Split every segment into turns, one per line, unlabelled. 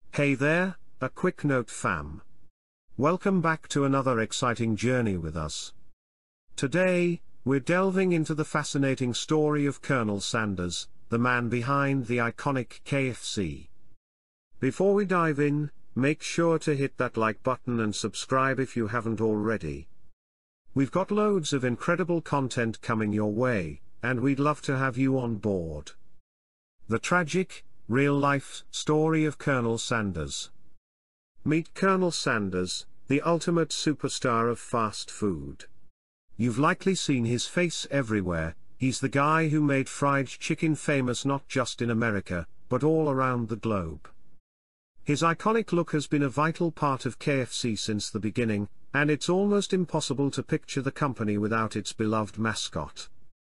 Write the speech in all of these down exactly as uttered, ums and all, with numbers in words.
Hey there, a quick note fam. Welcome back to another exciting journey with us. Today, we're delving into the fascinating story of Colonel Sanders, the man behind the iconic K F C. Before we dive in, make sure to hit that like button and subscribe if you haven't already. We've got loads of incredible content coming your way, and we'd love to have you on board. The tragic, real-life story of Colonel Sanders. Meet Colonel Sanders, the ultimate superstar of fast food. You've likely seen his face everywhere. He's the guy who made fried chicken famous not just in America, but all around the globe. His iconic look has been a vital part of K F C since the beginning, and it's almost impossible to picture the company without its beloved mascot.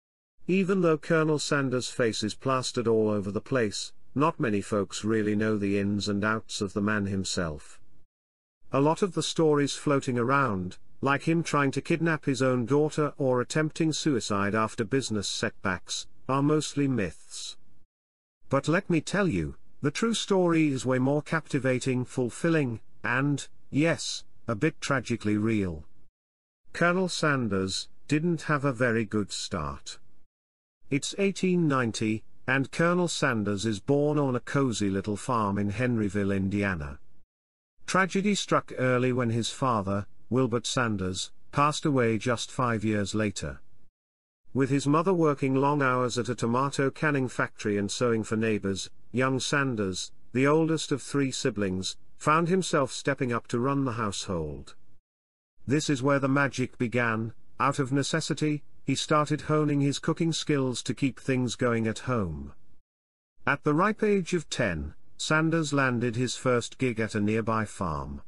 Even though Colonel Sanders' face is plastered all over the place, not many folks really know the ins and outs of the man himself. A lot of the stories floating around, like him trying to kidnap his own daughter or attempting suicide after business setbacks, are mostly myths. But let me tell you, the true story is way more captivating, fulfilling, and, yes, a bit tragically real. Colonel Sanders didn't have a very good start. It's eighteen ninety, and Colonel Sanders is born on a cozy little farm in Henryville, Indiana. Tragedy struck early when his father, Wilbert Sanders, passed away just five years later. With his mother working long hours at a tomato canning factory and sewing for neighbors, young Sanders, the oldest of three siblings, found himself stepping up to run the household. This is where the magic began. Out of necessity, he started honing his cooking skills to keep things going at home. At the ripe age of ten, Sanders landed his first gig at a nearby farm.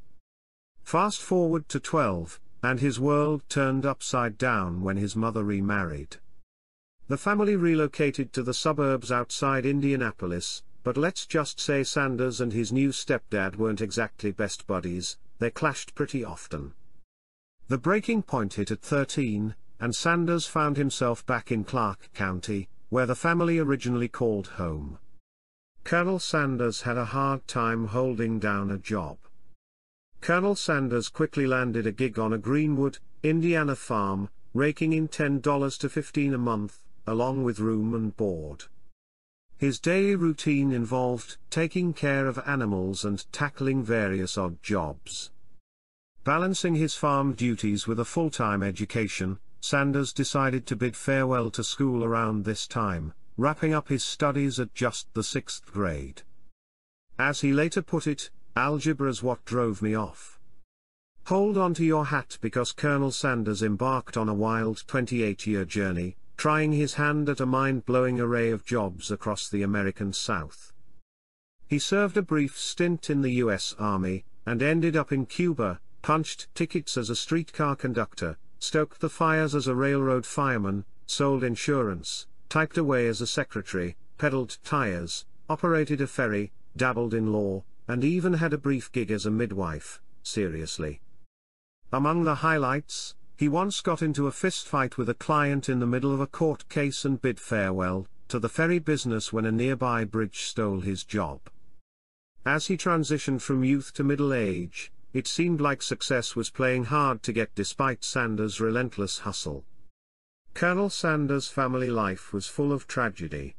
Fast forward to twelve, and his world turned upside down when his mother remarried. The family relocated to the suburbs outside Indianapolis, but let's just say Sanders and his new stepdad weren't exactly best buddies. They clashed pretty often. The breaking point hit at thirteen, and Sanders found himself back in Clark County, where the family originally called home. Colonel Sanders had a hard time holding down a job. Colonel Sanders quickly landed a gig on a Greenwood, Indiana farm, raking in ten dollars to fifteen dollars a month, along with room and board. His daily routine involved taking care of animals and tackling various odd jobs. Balancing his farm duties with a full-time education, Sanders decided to bid farewell to school around this time, wrapping up his studies at just the sixth grade. As he later put it, "Algebra's what drove me off." Hold on to your hat, because Colonel Sanders embarked on a wild twenty-eight-year journey, trying his hand at a mind-blowing array of jobs across the American South. He served a brief stint in the U S Army, and ended up in Cuba, punched tickets as a streetcar conductor, stoked the fires as a railroad fireman, sold insurance, typed away as a secretary, peddled tires, operated a ferry, dabbled in law, and even had a brief gig as a midwife. Seriously. Among the highlights, he once got into a fistfight with a client in the middle of a court case and bid farewell to the ferry business when a nearby bridge stole his job. As he transitioned from youth to middle age, it seemed like success was playing hard to get despite Sanders' relentless hustle. Colonel Sanders' family life was full of tragedy.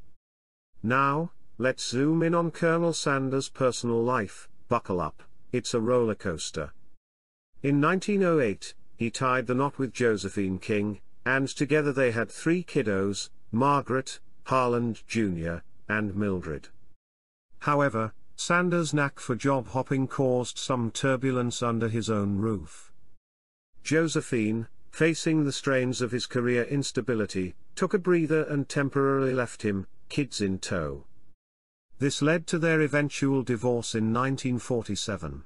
Now, let's zoom in on Colonel Sanders' personal life. Buckle up, it's a roller coaster. In nineteen oh eight, he tied the knot with Josephine King, and together they had three kiddos, Margaret, Harland Junior, and Mildred. However, Sanders' knack for job hopping caused some turbulence under his own roof. Josephine, facing the strains of his career instability, took a breather and temporarily left him, kids in tow. This led to their eventual divorce in nineteen forty-seven.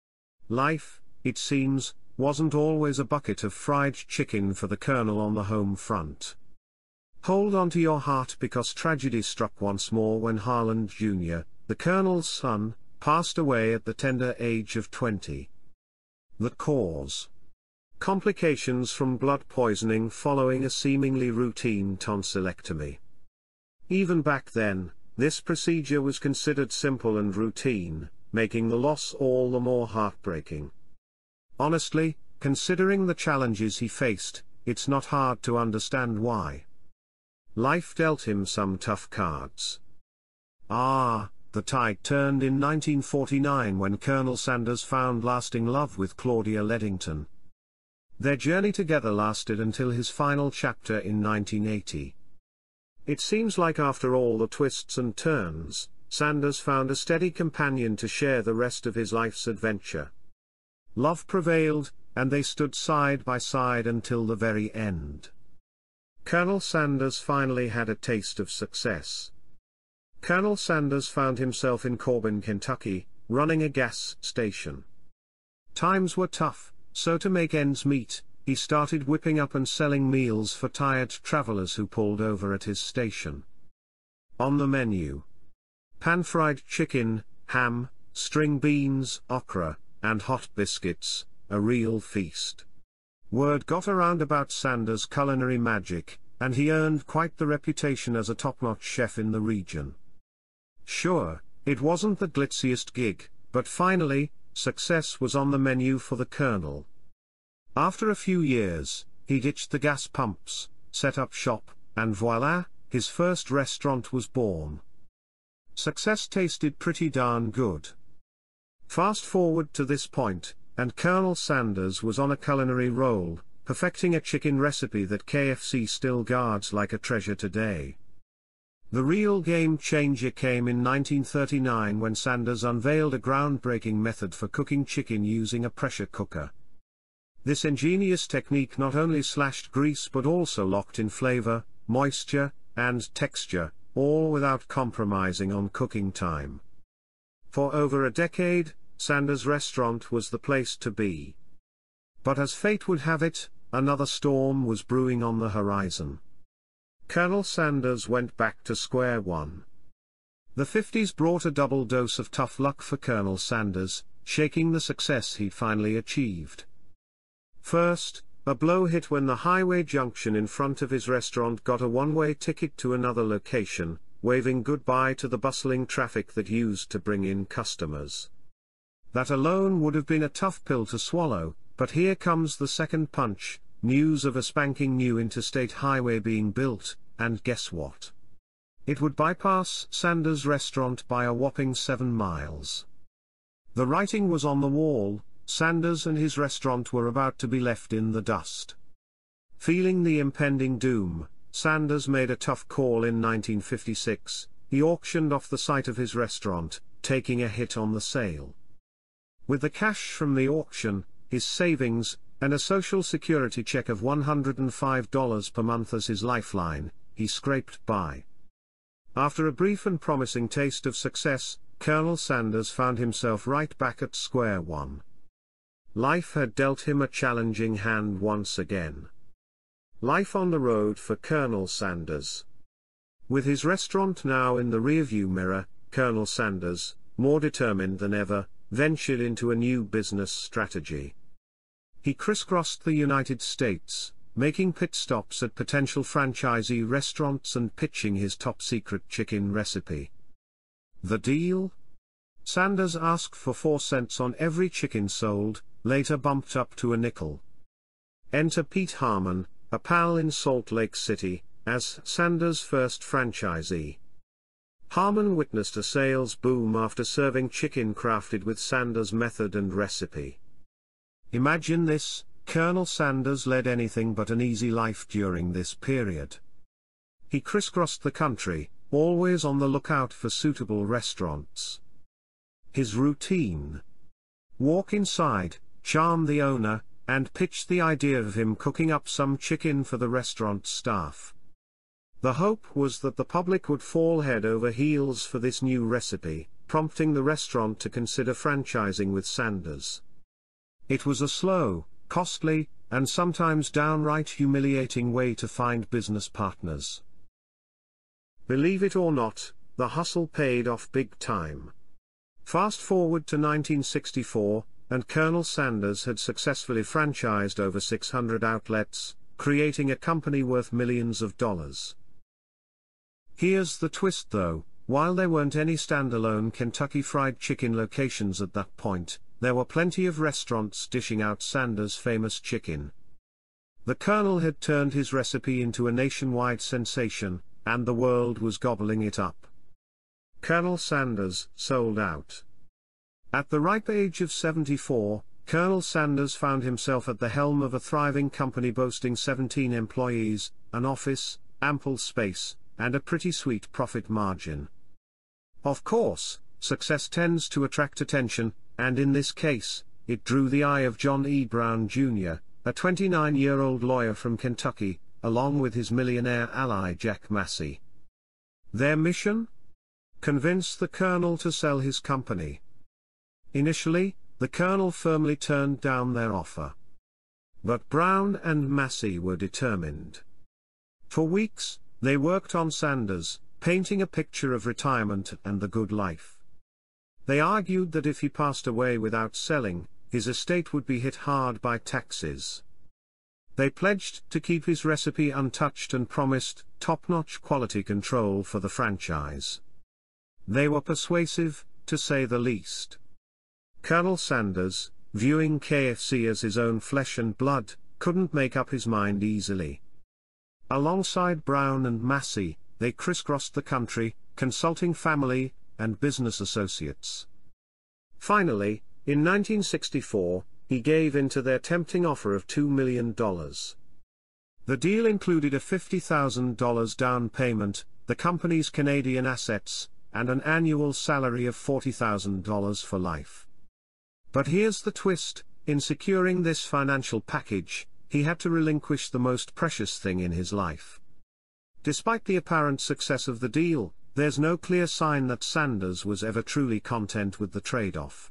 Life, it seems, wasn't always a bucket of fried chicken for the Colonel on the home front. Hold on to your heart, because tragedy struck once more when Harland Junior, the Colonel's son, passed away at the tender age of twenty. The cause: complications from blood poisoning following a seemingly routine tonsillectomy. Even back then, this procedure was considered simple and routine, making the loss all the more heartbreaking. Honestly, considering the challenges he faced, it's not hard to understand why. Life dealt him some tough cards. Ah, the tide turned in nineteen forty-nine when Colonel Sanders found lasting love with Claudia Leddington. Their journey together lasted until his final chapter in nineteen eighty. It seems like after all the twists and turns, Sanders found a steady companion to share the rest of his life's adventure. Love prevailed, and they stood side by side until the very end. Colonel Sanders finally had a taste of success. Colonel Sanders found himself in Corbin, Kentucky, running a gas station. Times were tough, so to make ends meet, he started whipping up and selling meals for tired travelers who pulled over at his station. On the menu: pan-fried chicken, ham, string beans, okra, and hot biscuits, a real feast. Word got around about Sanders' culinary magic, and he earned quite the reputation as a top-notch chef in the region. Sure, it wasn't the glitziest gig, but finally, success was on the menu for the Colonel. After a few years, he ditched the gas pumps, set up shop, and voila, his first restaurant was born. Success tasted pretty darn good. Fast forward to this point, and Colonel Sanders was on a culinary roll, perfecting a chicken recipe that K F C still guards like a treasure today. The real game changer came in nineteen thirty-nine when Sanders unveiled a groundbreaking method for cooking chicken using a pressure cooker. This ingenious technique not only slashed grease but also locked in flavor, moisture, and texture, all without compromising on cooking time. For over a decade, Sanders' restaurant was the place to be. But as fate would have it, another storm was brewing on the horizon. Colonel Sanders went back to square one. The fifties brought a double dose of tough luck for Colonel Sanders, shaking the success he'd finally achieved. First, a blow hit when the highway junction in front of his restaurant got a one-way ticket to another location, waving goodbye to the bustling traffic that used to bring in customers. That alone would have been a tough pill to swallow, but here comes the second punch: news of a spanking new interstate highway being built, and guess what? It would bypass Sanders' restaurant by a whopping seven miles. The writing was on the wall: Sanders and his restaurant were about to be left in the dust. Feeling the impending doom, Sanders made a tough call in nineteen fifty-six. He auctioned off the site of his restaurant, taking a hit on the sale. With the cash from the auction, his savings, and a Social Security check of one hundred five dollars per month as his lifeline, he scraped by. After a brief and promising taste of success, Colonel Sanders found himself right back at square one. Life had dealt him a challenging hand once again. Life on the road for Colonel Sanders. With his restaurant now in the rearview mirror, Colonel Sanders, more determined than ever, ventured into a new business strategy. He crisscrossed the United States, making pit stops at potential franchisee restaurants and pitching his top-secret chicken recipe. The deal? Sanders asked for four cents on every chicken sold, later bumped up to a nickel. Enter Pete Harmon, a pal in Salt Lake City, as Sanders' first franchisee. Harmon witnessed a sales boom after serving chicken crafted with Sanders' method and recipe. Imagine this: Colonel Sanders led anything but an easy life during this period. He crisscrossed the country, always on the lookout for suitable restaurants. His routine: walk inside, charm the owner, and pitch the idea of him cooking up some chicken for the restaurant staff. The hope was that the public would fall head over heels for this new recipe, prompting the restaurant to consider franchising with Sanders. It was a slow, costly, and sometimes downright humiliating way to find business partners. Believe it or not, the hustle paid off big time. Fast forward to nineteen sixty-four, and Colonel Sanders had successfully franchised over six hundred outlets, creating a company worth millions of dollars. Here's the twist though: While there weren't any standalone Kentucky Fried Chicken locations at that point, there were plenty of restaurants dishing out Sanders' famous chicken. The Colonel had turned his recipe into a nationwide sensation, and the world was gobbling it up. Colonel Sanders sold out. At the ripe age of seventy-four, Colonel Sanders found himself at the helm of a thriving company boasting seventeen employees, an office, ample space, and a pretty sweet profit margin. Of course, success tends to attract attention, and in this case, it drew the eye of John E. Brown Junior, a twenty-nine-year-old lawyer from Kentucky, along with his millionaire ally Jack Massey. Their mission? Convince the Colonel to sell his company. Initially, the Colonel firmly turned down their offer. But Brown and Massey were determined. For weeks, they worked on Sanders, painting a picture of retirement and the good life. They argued that if he passed away without selling, his estate would be hit hard by taxes. They pledged to keep his recipe untouched and promised top-notch quality control for the franchise. They were persuasive, to say the least. Colonel Sanders, viewing K F C as his own flesh and blood, couldn't make up his mind easily. Alongside Brown and Massey, they crisscrossed the country, consulting family and business associates. Finally, in nineteen sixty-four, he gave in to their tempting offer of two million dollars. The deal included a fifty thousand dollars down payment, the company's Canadian assets, and an annual salary of forty thousand dollars for life. But here's the twist: in securing this financial package, he had to relinquish the most precious thing in his life. Despite the apparent success of the deal, there's no clear sign that Sanders was ever truly content with the trade-off.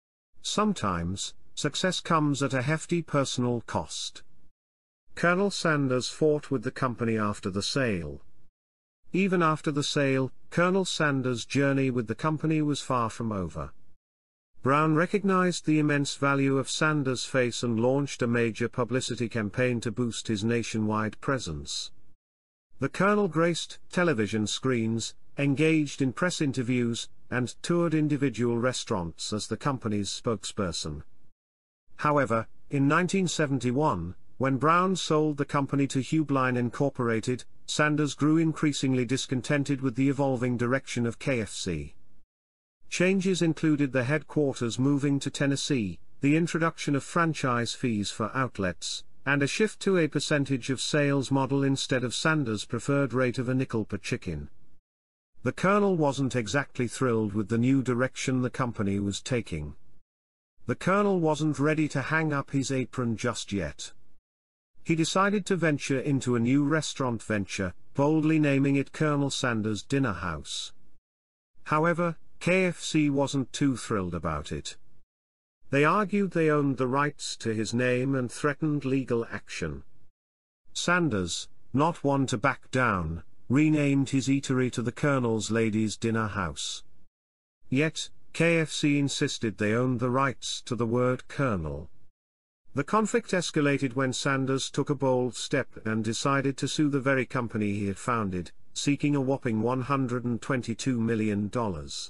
Sometimes, success comes at a hefty personal cost. Colonel Sanders fought with the company after the sale. Even after the sale, Colonel Sanders' journey with the company was far from over. Brown recognized the immense value of Sanders' face and launched a major publicity campaign to boost his nationwide presence. The Colonel graced television screens, engaged in press interviews, and toured individual restaurants as the company's spokesperson. However, in nineteen seventy-one, when Brown sold the company to Hubline Incorporated, Sanders grew increasingly discontented with the evolving direction of K F C. Changes included the headquarters moving to Tennessee, the introduction of franchise fees for outlets, and a shift to a percentage of sales model instead of Sanders' preferred rate of a nickel per chicken. The Colonel wasn't exactly thrilled with the new direction the company was taking. The Colonel wasn't ready to hang up his apron just yet. He decided to venture into a new restaurant venture, boldly naming it Colonel Sanders Dinner House. However, K F C wasn't too thrilled about it. They argued they owned the rights to his name and threatened legal action. Sanders, not one to back down, renamed his eatery to the Colonel's Ladies' Dinner House. Yet, K F C insisted they owned the rights to the word Colonel. The conflict escalated when Sanders took a bold step and decided to sue the very company he had founded, seeking a whopping one hundred twenty-two million dollars.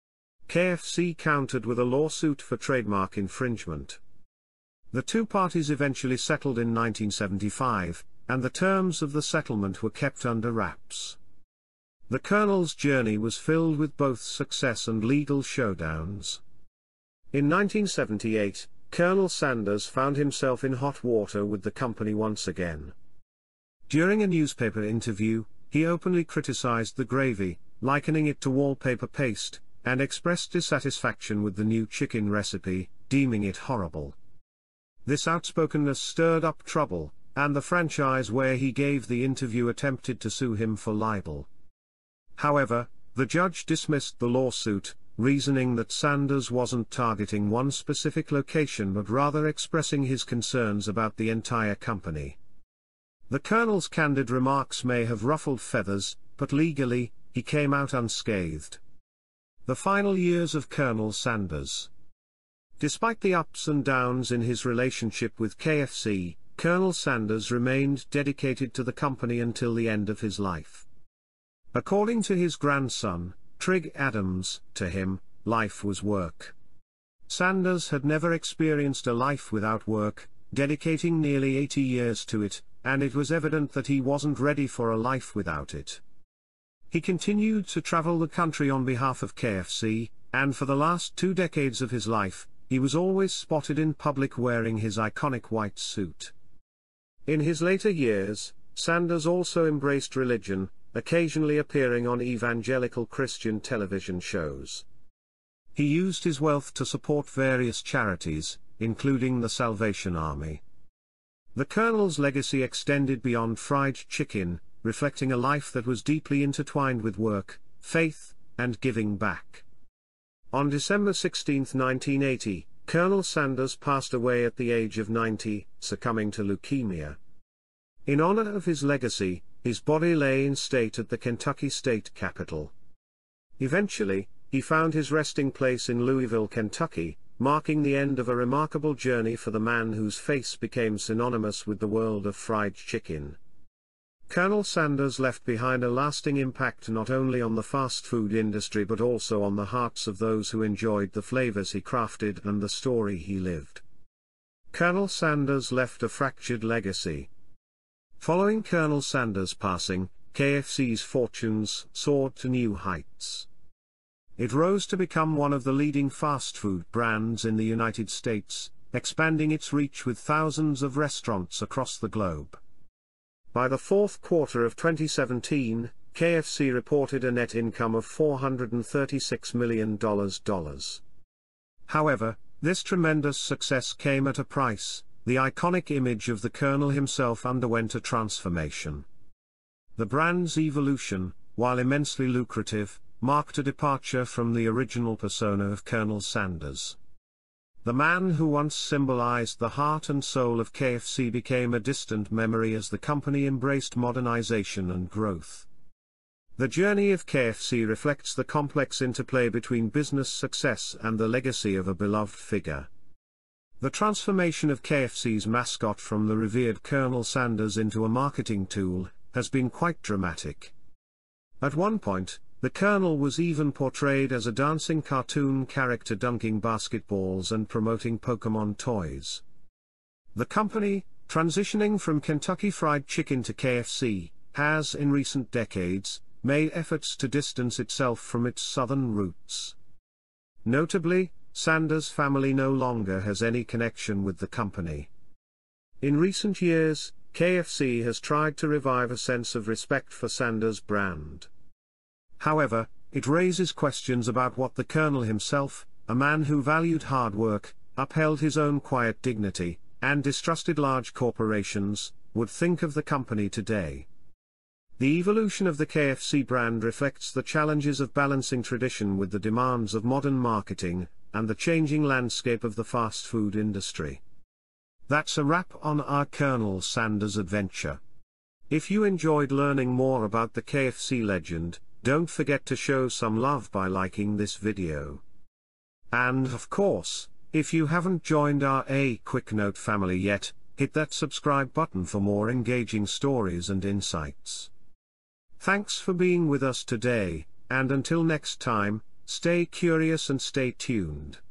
K F C countered with a lawsuit for trademark infringement. The two parties eventually settled in nineteen seventy-five, and the terms of the settlement were kept under wraps. The Colonel's journey was filled with both success and legal showdowns. In nineteen seventy-eight, Colonel Sanders found himself in hot water with the company once again. During a newspaper interview, he openly criticized the gravy, likening it to wallpaper paste, and expressed dissatisfaction with the new chicken recipe, deeming it horrible. This outspokenness stirred up trouble, and the franchise where he gave the interview attempted to sue him for libel. However, the judge dismissed the lawsuit, reasoning that Sanders wasn't targeting one specific location but rather expressing his concerns about the entire company. The Colonel's candid remarks may have ruffled feathers, but legally, he came out unscathed. The final years of Colonel Sanders. Despite the ups and downs in his relationship with K F C, Colonel Sanders remained dedicated to the company until the end of his life. According to his grandson, Trig Adams, to him, life was work. Sanders had never experienced a life without work, dedicating nearly eighty years to it, and it was evident that he wasn't ready for a life without it. He continued to travel the country on behalf of K F C, and for the last two decades of his life, he was always spotted in public wearing his iconic white suit. In his later years, Sanders also embraced religion, occasionally appearing on evangelical Christian television shows. He used his wealth to support various charities, including the Salvation Army. The Colonel's legacy extended beyond fried chicken, reflecting a life that was deeply intertwined with work, faith, and giving back. On December sixteenth nineteen eighty, Colonel Sanders passed away at the age of ninety, succumbing to leukemia. In honor of his legacy, his body lay in state at the Kentucky State Capitol. Eventually, he found his resting place in Louisville, Kentucky, marking the end of a remarkable journey for the man whose face became synonymous with the world of fried chicken. Colonel Sanders left behind a lasting impact not only on the fast food industry but also on the hearts of those who enjoyed the flavors he crafted and the story he lived. Colonel Sanders left a fractured legacy. Following Colonel Sanders' passing, K F C's fortunes soared to new heights. It rose to become one of the leading fast food brands in the United States, expanding its reach with thousands of restaurants across the globe. By the fourth quarter of twenty seventeen, K F C reported a net income of four hundred thirty-six million dollars. However, this tremendous success came at a price. The iconic image of the Colonel himself underwent a transformation. The brand's evolution, while immensely lucrative, marked a departure from the original persona of Colonel Sanders. The man who once symbolized the heart and soul of K F C became a distant memory as the company embraced modernization and growth. The journey of K F C reflects the complex interplay between business success and the legacy of a beloved figure. The transformation of K F C's mascot from the revered Colonel Sanders into a marketing tool has been quite dramatic. At one point, the Colonel was even portrayed as a dancing cartoon character dunking basketballs and promoting Pokémon toys. The company, transitioning from Kentucky Fried Chicken to K F C, has in recent decades made efforts to distance itself from its southern roots. Notably, Sanders' family no longer has any connection with the company. In recent years, K F C has tried to revive a sense of respect for Sanders' brand. However, it raises questions about what the Colonel himself, a man who valued hard work, upheld his own quiet dignity, and distrusted large corporations, would think of the company today. The evolution of the K F C brand reflects the challenges of balancing tradition with the demands of modern marketing, and the changing landscape of the fast food industry. That's a wrap on our Colonel Sanders adventure. If you enjoyed learning more about the K F C legend, don't forget to show some love by liking this video. And of course, if you haven't joined our A Quick Note family yet, hit that subscribe button for more engaging stories and insights. Thanks for being with us today, and until next time, stay curious and stay tuned.